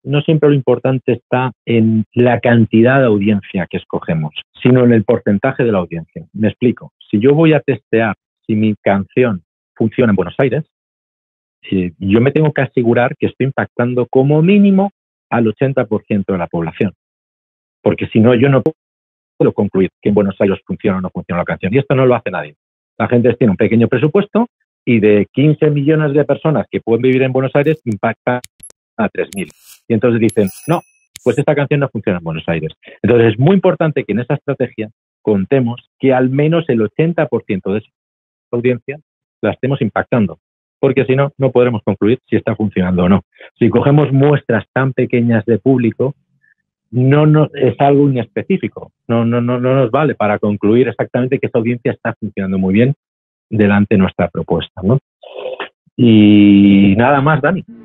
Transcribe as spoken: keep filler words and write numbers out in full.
no siempre lo importante está en la cantidad de audiencia que escogemos, sino en el porcentaje de la audiencia. Me explico. Si yo voy a testear si mi canción funciona en Buenos Aires, eh, yo me tengo que asegurar que estoy impactando como mínimo al ochenta por ciento de la población. Porque si no, yo no puedo concluir que en Buenos Aires funciona o no funciona la canción. Y esto no lo hace nadie. La gente tiene un pequeño presupuesto y de quince millones de personas que pueden vivir en Buenos Aires, impacta a tres mil. Y entonces dicen, no, pues esta canción no funciona en Buenos Aires. Entonces es muy importante que en esa estrategia contemos que al menos el ochenta por ciento de esa audiencia la estemos impactando. Porque si no, no podremos concluir si está funcionando o no. Si cogemos muestras tan pequeñas de público, no, no es algo inespecífico. No, no, no, no nos vale para concluir exactamente que esta audiencia está funcionando muy bien delante de nuestra propuesta, ¿no? Y nada más, Dani.